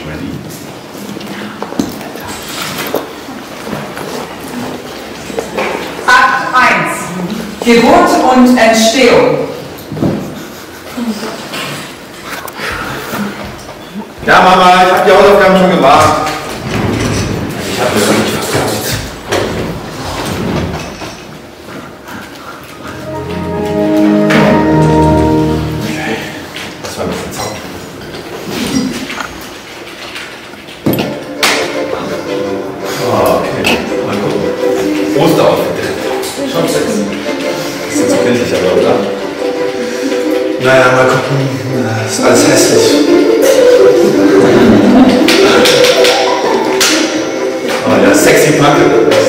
Ready? Akt 1. Geburt und Entstehung. Ja, Mama, ich habe die Hausaufgaben schon gemacht. Ich habe das nicht verkauft. Okay, das war ein bisschen Zaun. Oh, okay, mal gucken. Osteroutfit. Schon sexy. Ist jetzt so kindlich, aber, oder? Naja, mal gucken. Ist alles hässlich. Oh ja, sexy Punk.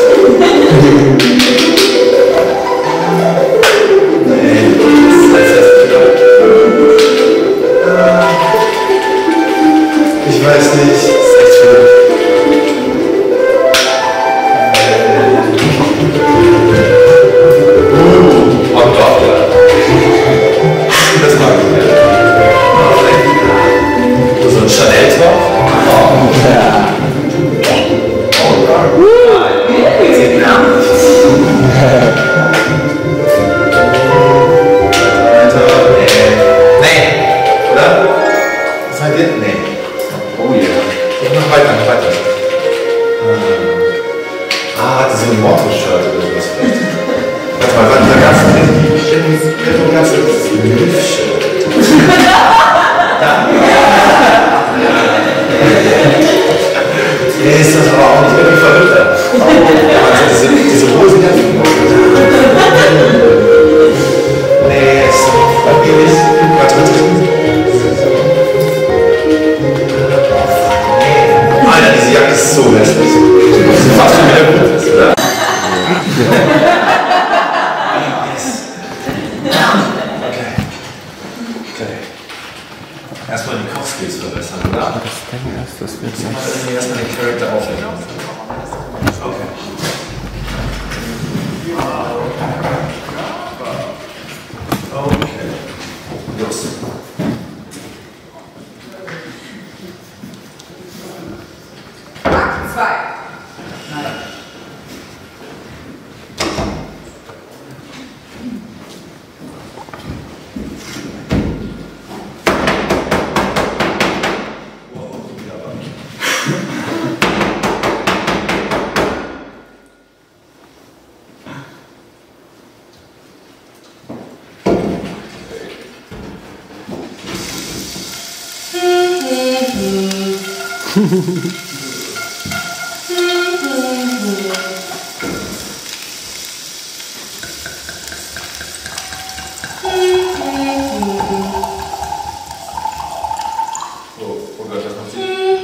Nee, das ist alles hässlich. Ich weiß nicht. Das ist echt schön. On top, ja. Das mag ich, ja. So ein Chanel-Top? Oh, ja. Oh, ja. Sieht gar nicht. Alter, nee. Oder? Was seid ihr? Nee. Oh ja. Yeah. Noch weiter, noch weiter. Hat sie so ein Motto-Shirt oder sowas vielleicht? Warte mal, ganz nee, ist das aber auch nicht irgendwie verrückter. Also diese Hosen ganz nee, ist doch wirklich. Alter, diese Jacke ist so hässlich. Das ist fast schon wieder gut, oder? Erstmal die Kochskills verbessern, oder? Das wird so. Erstmal den Charakter aufnehmen. Okay. Okay. Los. Akt 2. Oh Gott, das macht sie.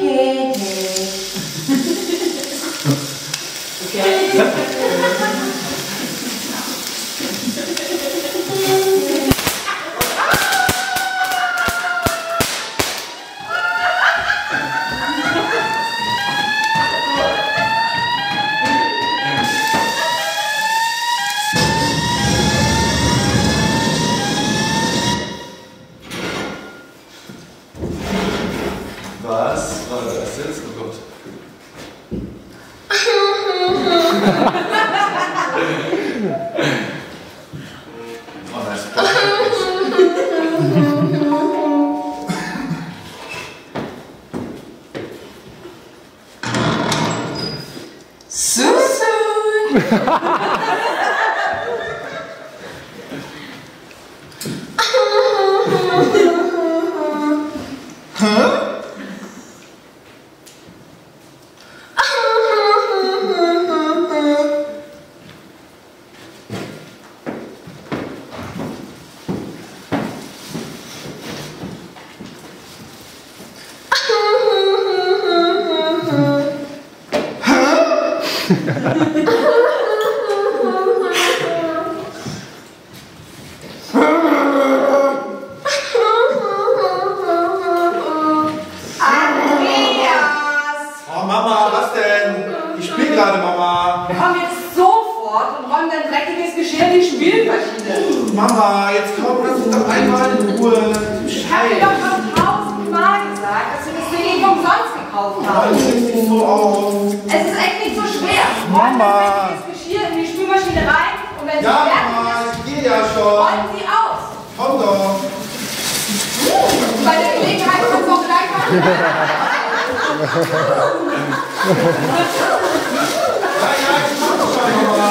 Was war das jetzt? Oh Gott. Oh nein, das Oh Mama, was denn? Ich spiele gerade, Mama. Komm jetzt sofort und räum dein dreckiges Geschirr in die Spülmaschine. Mama, jetzt komm, lass uns doch einmal in Ruhe. Ich habe dir doch schon 1000-mal gesagt, dass du das Ding nicht umsonst gekauft hast. gekauft Nein, habe. das sieht nicht so aus. Es ist echt nicht so schwer. Mama. Räumen Sie das Geschirr in die Spülmaschine rein und wenn Sie Ja, fertig Mama, ist, ich gehe ja schon. räumen Sie aus. Komm doch. Bei der Gelegenheit kannst du auch gleich machen. Ja, ich mach doch schon, Mama.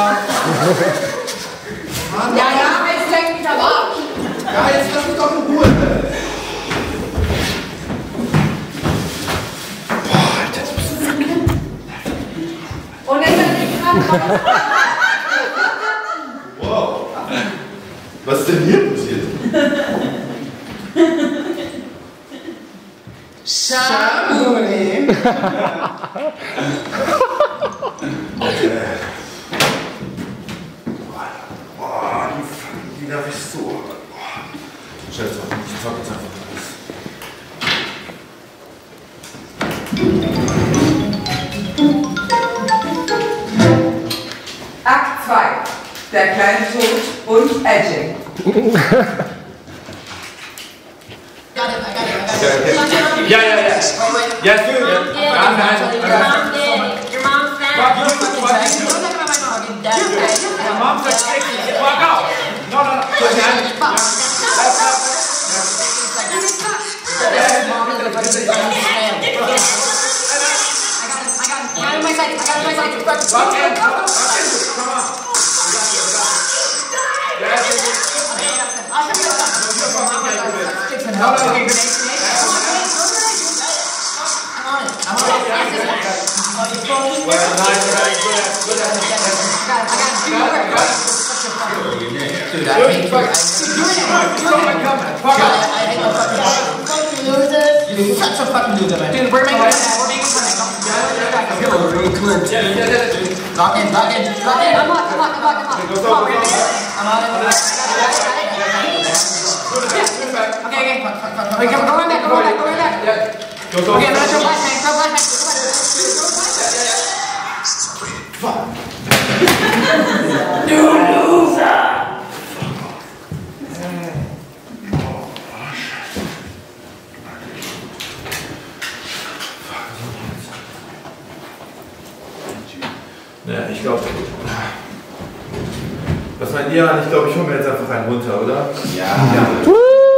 Mann, Ja, jetzt lenk mich aber ab. ja, jetzt lass mich doch in Ruhe. Boah, Alter, das bist du verkehrt. Und jetzt bin ich gerade. Wow. Was ist denn hier passiert? Schamoni. Boah, die darf ich so. Scheiße, ich zock jetzt einfach alles. Akt 2. Der kleine Tod und Edging. Ja. Ja, schön. Your mom's fat. Your mom's like sexy. Walk out. No. Dude, I hate you. Such a fucking loser, man. Dude, we're making it. Hillary Clinton. Lock in. Come on. I'm on it. Okay. Go right back. Okay, I'm gonna throw flashbang. Fuck. You loser! Ja, ich glaube. Was meint ihr? Ich glaube, ich hole mir jetzt einfach einen runter, oder? Ja. Oh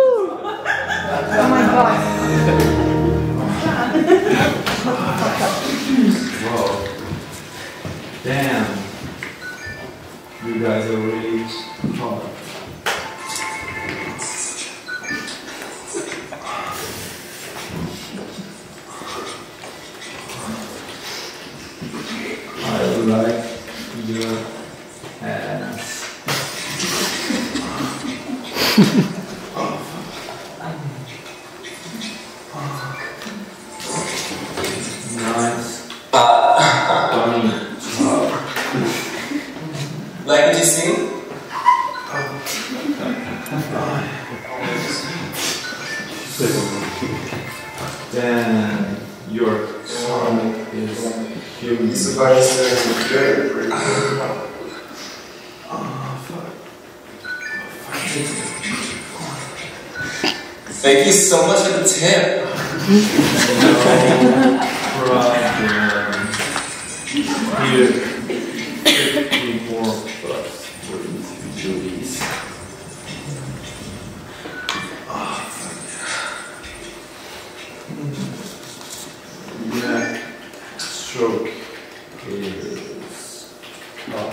mein Gott. Wow. Damn. You guys are really hot. I like your ass. Nice. Bunny. Like what you sing? Then your song is huge. Thank you so much for the tip. No problem. Here, 50 more bucks for these. Neck stroke is up.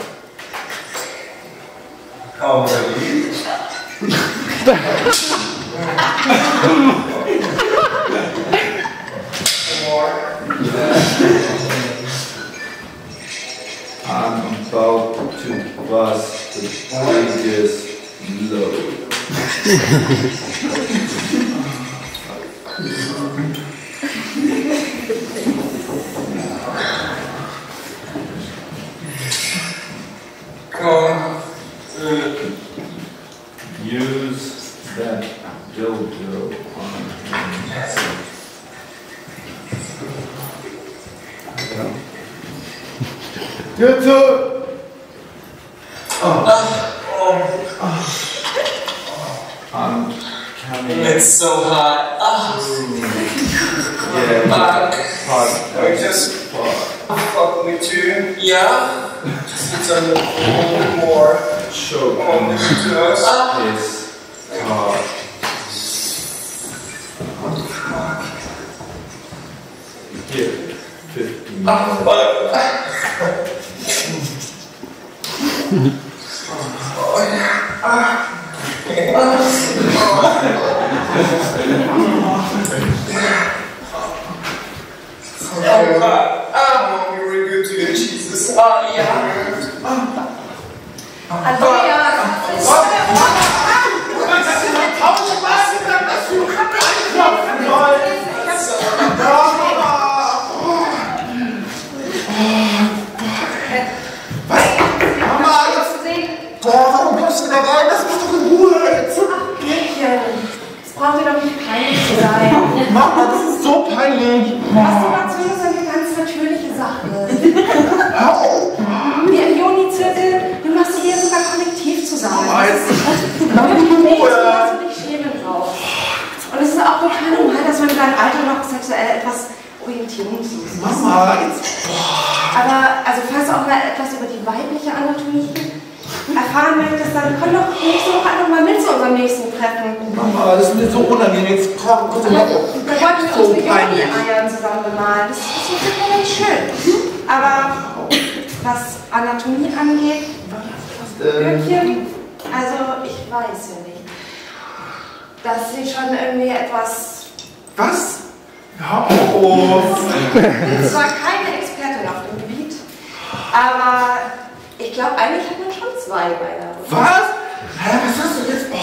Oh, really? I'm about to bust the biggest load. Use that dildo on him. Good to I'm coming. It's so hot. Yeah. Fuck. I just fuck me too. Yeah. Just it's a little more. Show on the his car. Here, 15. You're really good to you, Jesus. Yeah. Andreas! Warum kommst du da rein? Lass mich doch in Ruhe jetzt. Ach, Mädchen, das braucht ihr doch nicht peinlich zu sein. Mama, das ist so peinlich. Masturbation ist eine ganz natürliche Sache. Hör auf. Wir im Juni-Zirkel, wir masturbieren sogar kollektiv zusammen. Jetzt. Da du dich schämen brauchst. Und es ist auch total normal, dass man in deinem Alter noch sexuell etwas Orientierung sucht. Mama, jetzt. Aber, also falls du auch mal etwas über die weibliche Anatomie erfahren möchtest, dann komm doch nächste Woche einfach mal mit zu unserem nächsten Treffen. Mama, das ist mir so unangenehm. Jetzt komm, bitte mal. Da wollten wir unsere Juni-Eier zusammen bemalen. Das ist wirklich schön. Aber was Anatomie angeht, Bürkchen, also ich weiß ja nicht, dass sie schon irgendwie etwas... Was? Hör auf. Ich bin zwar keine Expertin auf dem Gebiet, aber ich glaube, eigentlich hat man schon zwei bei der Brust. Was? Hä, was hast du jetzt?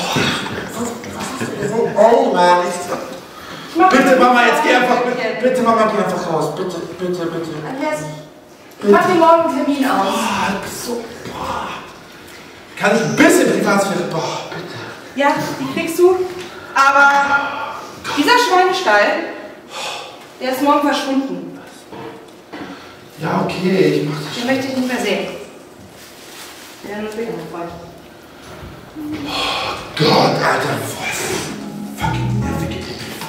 Oh Mann, bitte Mama, jetzt geh einfach, bitte Mama, geh einfach raus. Bitte, bitte, bitte. Andreas, ich mach dir morgen einen Termin aus. So, kann ich ein bisschen Privatsphäre? Bitte. Ja, die kriegst du. Aber dieser Schweinestall, der ist morgen verschwunden. Ja, okay, ich mach das. Den möchte ich nicht mehr sehen. Wir werden uns später noch freuen. Gott, Alter, was? Fucking nervige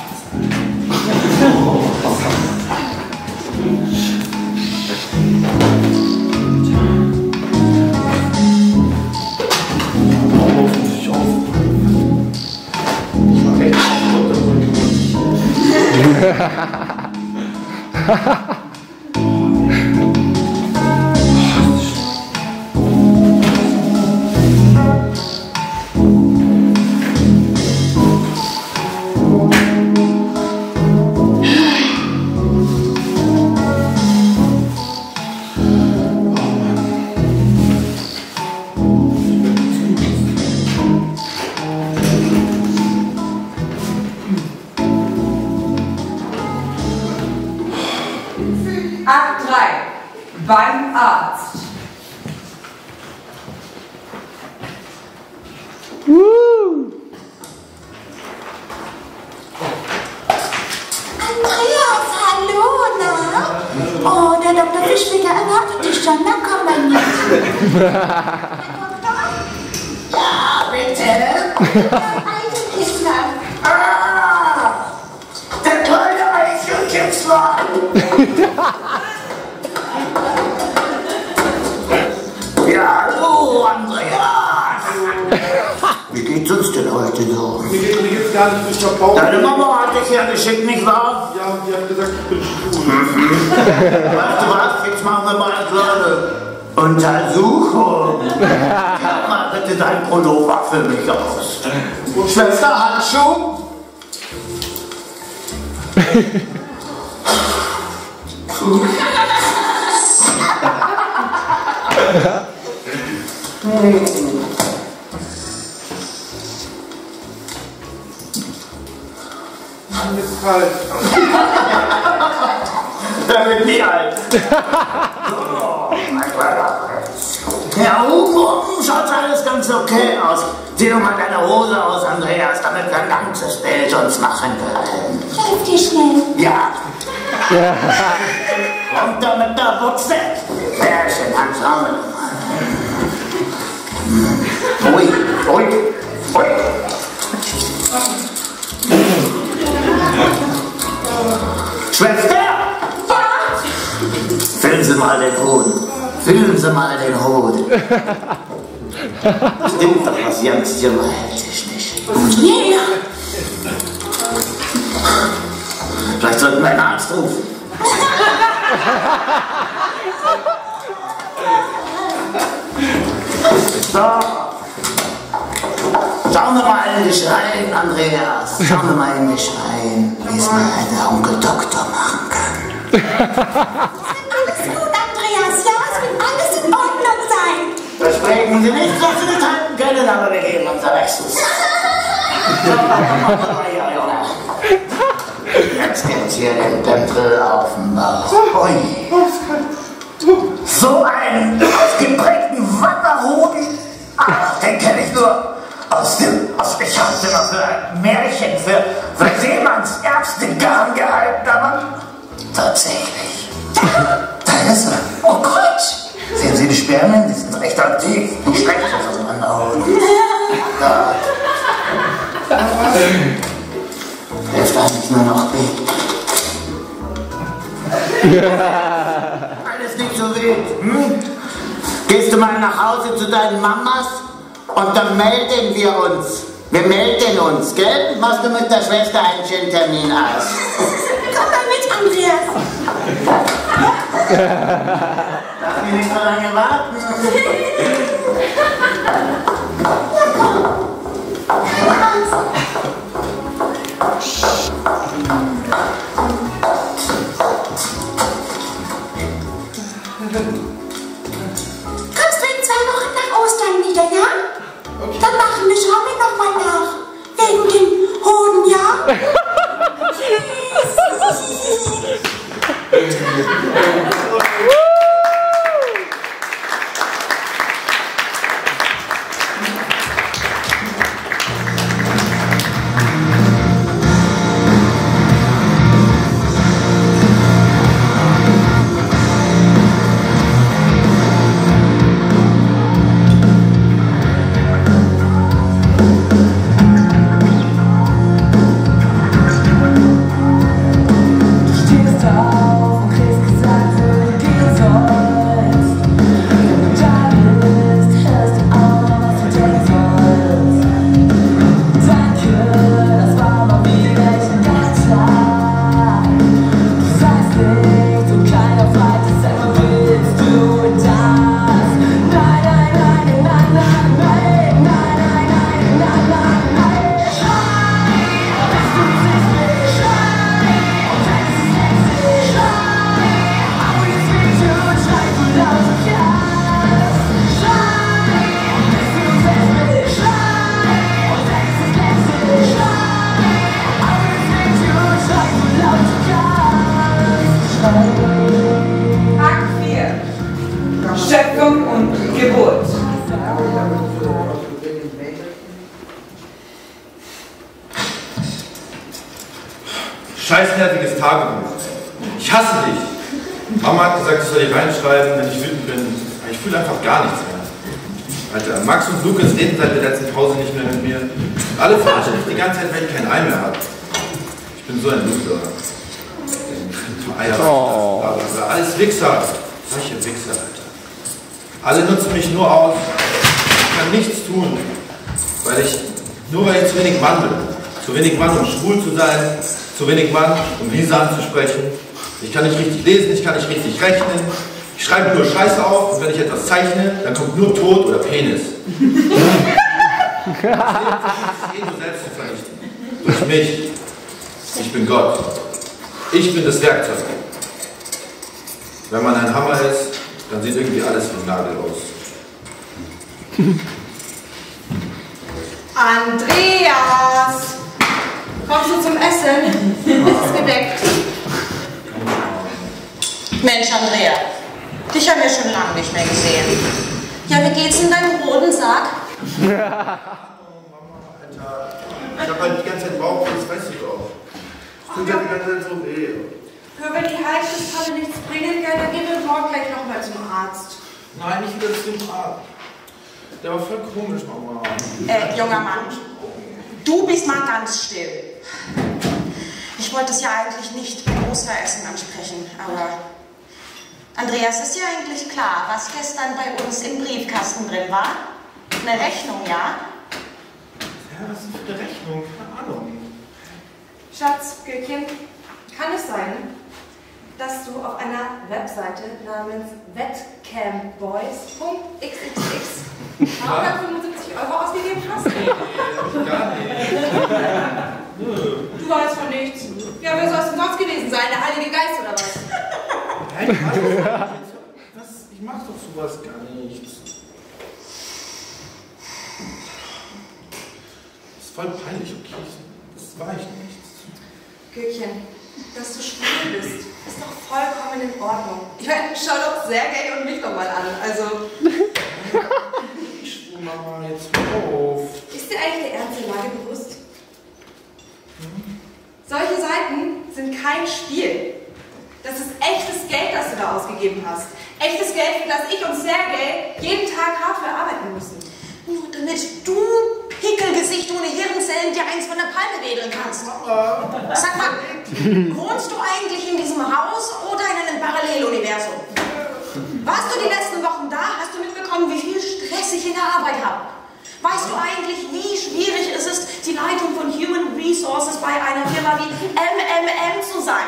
Akt 3. Beim Arzt. Andreas, hallo, na? Oh, der Dr. Fischbecker erwartet dich schon. Na komm mal mit. Ja, bitte. Eichenkistler. Der kleine Eichenkistler. Ja, hallo, Andreas. Wie geht's uns denn heute so? Mir geht's gar nicht, ich hab Bauch. Deine Mama hat dich ja geschickt, nicht wahr? Ja, die hat gesagt, ich bin schwul. Weißt du was? Jetzt machen wir mal eine kleine Untersuchung. Pack mal bitte dein Pullover für mich aus. Schwester, Handschuh? Mir ist kalt. Da wird nie alt. Oh, mein Gott. Ja, schaut alles ganz okay aus. Zieh doch mal deine Hose aus, Andreas, damit wir ein ganzes Bild uns machen können. Hilf dir schnell. Ja. Kommt da mit der Butze. Sehr schön, anschauen wir mal. Ui, ui, ui. Schwester! mal den Hut. Fühlen Sie mal den Hut. Stimmt doch, was Youngster hält sich nicht. Ja. Vielleicht sollten wir einen Arzt rufen. So. Schauen wir mal in dich rein, Andreas. Schauen wir mal in dich rein, wie es mal der Onkel Doktor machen kann. Alles gut, Andreas. Ja, es wird alles in Ordnung sein. Versprechen Sie nicht, dass Sie das halten können, aber wir geben unser Bestes. Jetzt gibt's hier den Tempel auf dem Bauch. Ui. So einen ausgeprägten Wanderhoden, den kenne ich nur ich halte immer für ein Märchen, für Seemannsärztegarn gehalten, aber tatsächlich. Da ist er. Oh Gott! Sehen Sie die Spermien? Die sind recht aktiv. Nicht schrecklich aus dem Wanderhoden. Da. Hilft eigentlich nur noch B. Alles nicht so wild. Hm? Gehst du mal nach Hause zu deinen Mamas und dann melden wir uns. Wir melden uns, gell? Machst du mit der Schwester einen schönen Termin aus? Komm mal mit, Andreas. Darf ich nicht so lange warten? Kommst du in 2 Wochen nach Ostern wieder, ja? Okay. Dann machen wir Shopping nochmal nach. Wegen dem Hoden, ja? Schöpfung und Geburt. Scheißnerviges Tagebuch. Ich hasse dich. Mama hat gesagt, ich soll dich reinschreiben, wenn ich wütend bin. Aber ich fühle einfach gar nichts mehr. Alter, Max und Lukas reden seit der letzten Pause nicht mehr mit mir. Alle verarschen mich die ganze Zeit, weil ich kein Ei mehr habe. Ich bin so ein Loser. Alles Wichser. Solche Wichser, Alter. Alle nutzen mich nur aus. Ich kann nichts tun. Nur weil ich zu wenig Mann bin. Zu wenig Mann, um schwul zu sein. Zu wenig Mann, um Lisa anzusprechen. Ich kann nicht richtig lesen, ich kann nicht richtig rechnen. Ich schreibe nur Scheiße auf und wenn ich etwas zeichne, dann kommt nur Tod oder Penis. Das Leben versucht sich nur selbst zu vernichten. Durch mich. Ich bin Gott. Ich bin das Werkzeug. Wenn man ein Hammer ist, dann sieht irgendwie alles wie ein Nagel aus. Andreas! Kommst du zum Essen? Es ist gedeckt. Mensch, Andrea, dich haben wir schon lange nicht mehr gesehen. Ja, wie geht's in deinem roten Sack? Oh, Mama, Alter. Ich hab halt die ganze Zeit Bauch, das weißt du doch. Es tut ja die ganze Zeit so weh. Wenn die Heilkristalle nichts bringen, dann gehen wir morgen gleich nochmal zum Arzt. Nein, nicht wieder zum Arzt. Der war voll komisch, Mama. Junger Mann, du bist mal ganz still. Ich wollte es ja eigentlich nicht beim Osteressen ansprechen, aber Andreas, ist dir eigentlich klar, was gestern bei uns im Briefkasten drin war? Eine Rechnung, ja? Ja, was ist denn für eine Rechnung? Keine Ahnung. Schatz, Gökchen, kann es sein, dass du auf einer Webseite namens webcamboys.xxx 375 € ausgegeben hast? Gar nicht. Du weißt von nichts. Ja, wer soll es denn sonst gewesen sein? Der Heilige Geist oder was? Nein, ich mach doch sowas gar nicht. Das ist voll peinlich, okay? Das war ich nicht. Gökchen, dass du schwul bist, ist doch vollkommen in Ordnung. Ich meine, schau doch Sergej und mich doch mal an. Also. Schwul, Mama, jetzt hör auf. Ist dir eigentlich der Ernst der Lage bewusst? Solche Seiten sind kein Spiel. Das ist echtes Geld, das du da ausgegeben hast. Echtes Geld, für das ich und Sergej jeden Tag hart für arbeiten müssen. Nur damit du, Pickelgesicht ohne Hirnzellen, dir eins von der Palme wedeln kannst. Sag mal, wohnst du eigentlich in diesem Haus oder in einem Paralleluniversum? Warst du die letzten Wochen da? Hast du mitbekommen, wie viel Stress ich in der Arbeit habe? Weißt du eigentlich, wie schwierig es ist, die Leitung von Human Resources bei einer Firma wie MMM zu sein?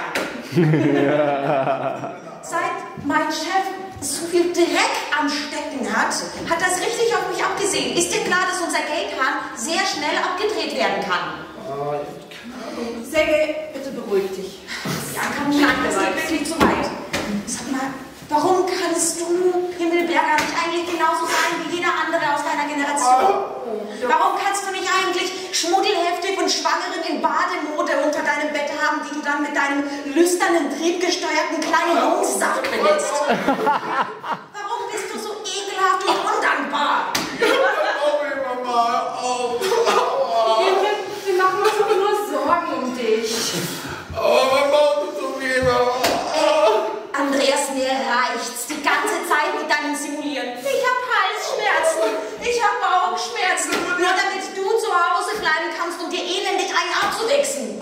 Seit mein Chef so viel Dreck am Stecken hat das richtig auf mich abgesehen. Ist dir klar, dass unser Geldhahn sehr schnell abgedreht werden kann? Keine Ahnung. Sergej, bitte beruhig dich. Ja, nein, das geht wirklich zu weit. Sag mal, warum kannst du, Himmelberger, nicht eigentlich genauso sein wie jeder andere aus deiner Generation? Warum kannst du nicht eigentlich schmuddelheftig und Schwangeren in Bademode unter deinem Bett haben, die du dann mit deinem lüsternen, triebgesteuerten kleinen Jungssaft benutzt? Warum bist du so ekelhaft und undankbar? Wir machen uns doch nur Sorgen um dich. Andreas, mir reicht's. Die ganze Zeit mit deinem Simulieren. Ich hab Halsschmerzen. Ich hab Bauchschmerzen. Nur damit du zu Hause bleiben kannst, um dir elendig einen abzuwichsen.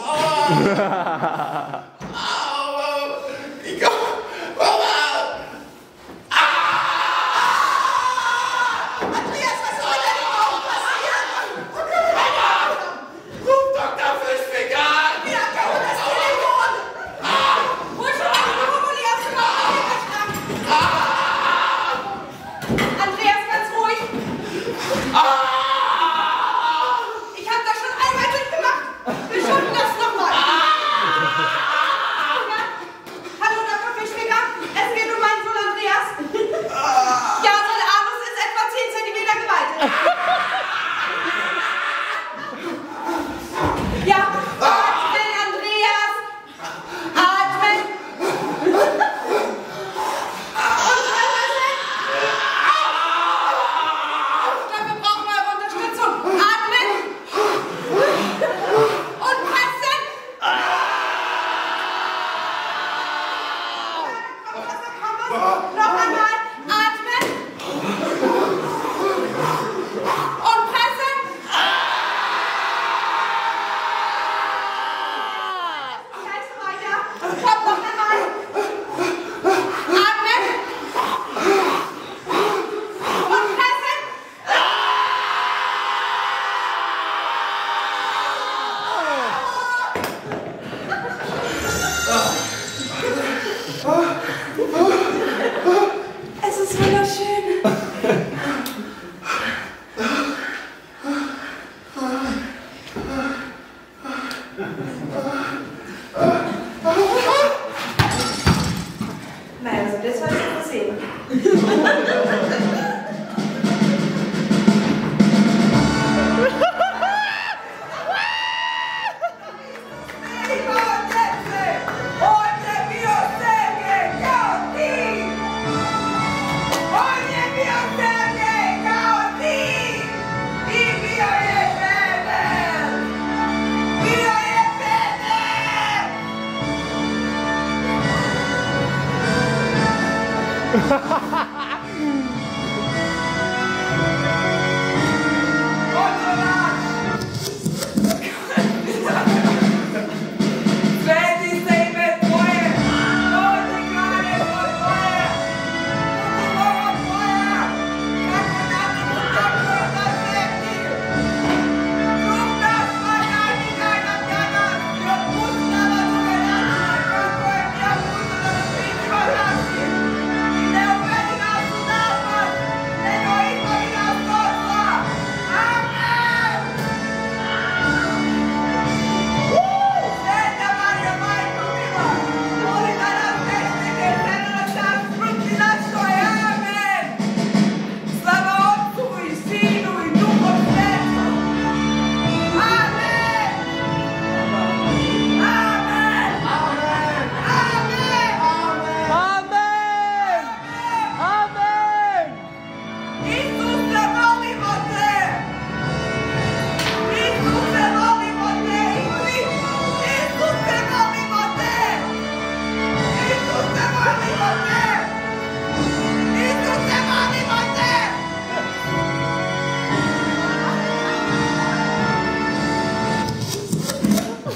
Andreas, was ist mit deinem Bauch passiert? Ruf Dr. Fischvegan! Ja, kann man das Telefon? Hol schon mal die Brokkoli aus dem Bauch. Andreas, ganz ruhig. Ich habe das schon einmal durchgemacht. Wir schaffen das nochmal. Hallo, Dr. Fischfinger. Es geht um meinen Sohn Andreas. Ja, sein Anus ist etwa 10 cm geweitet. Ja, atmen, Andreas. Atmen. Dafür brauchen wir eure Unterstützung. Atmen. Und pressen. Noch einmal. Atmen. Und pressen. Jetzt weiter. Komm, noch einmal. Atmen. Und pressen. Es ist wunderschön. Naja, also das war jetzt sehen.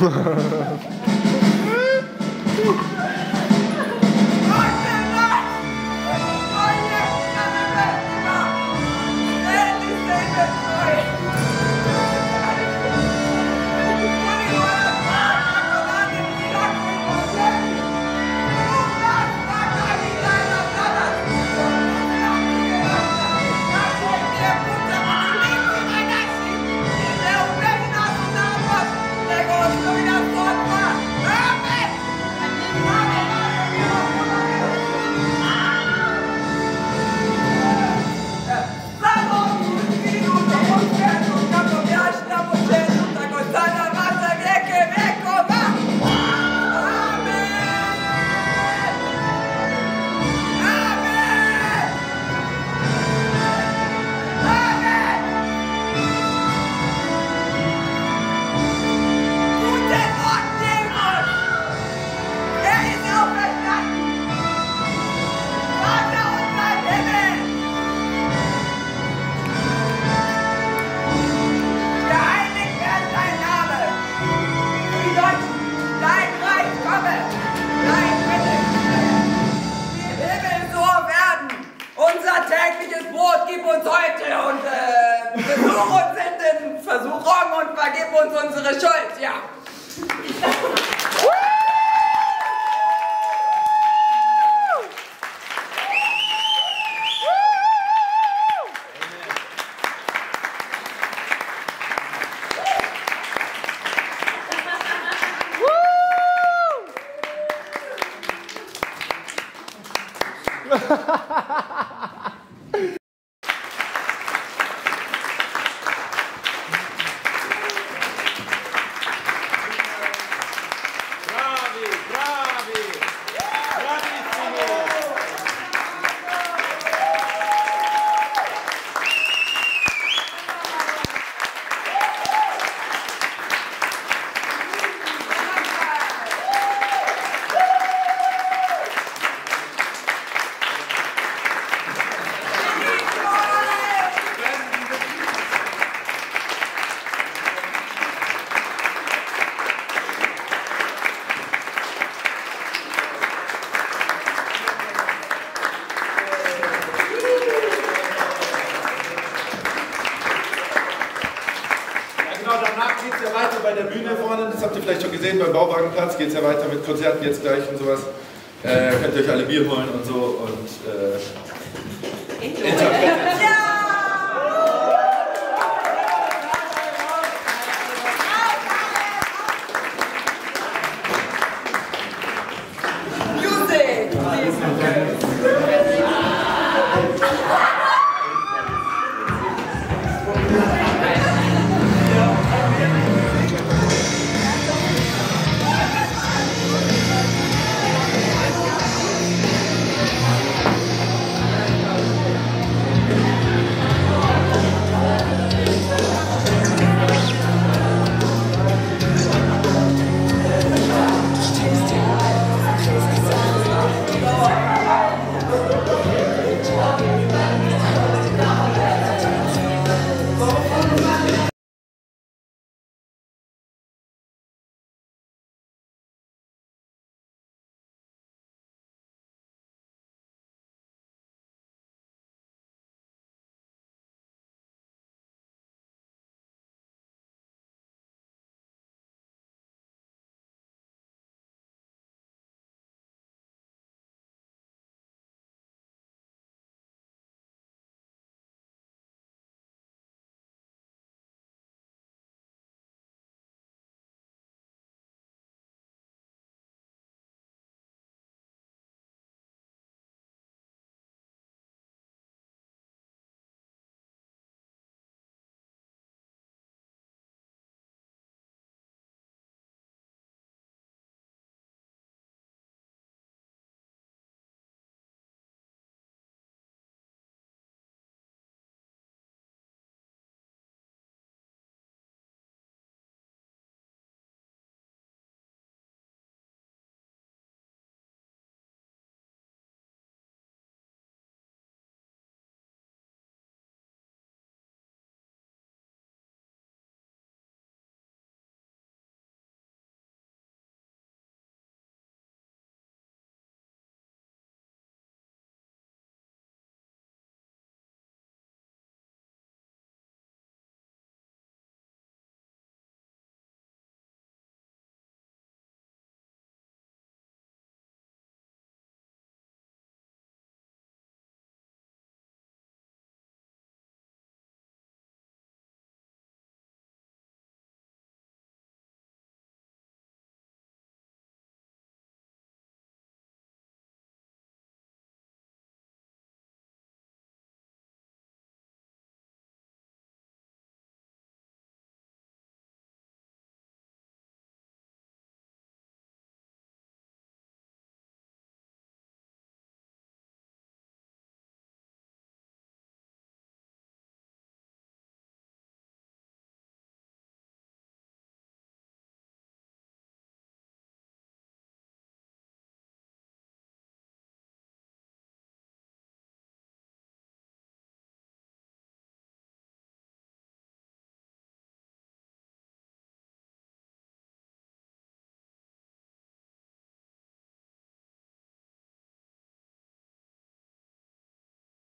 tägliches Brot gib uns heute und besuch uns in den Versuchungen und vergib uns unsere Schuld, ja. Danach geht es ja weiter bei der Bühne vorne, das habt ihr vielleicht schon gesehen, beim Bauwagenplatz geht es ja weiter mit Konzerten jetzt gleich und sowas. Könnt ihr euch alle Bier holen und so und Interpreten.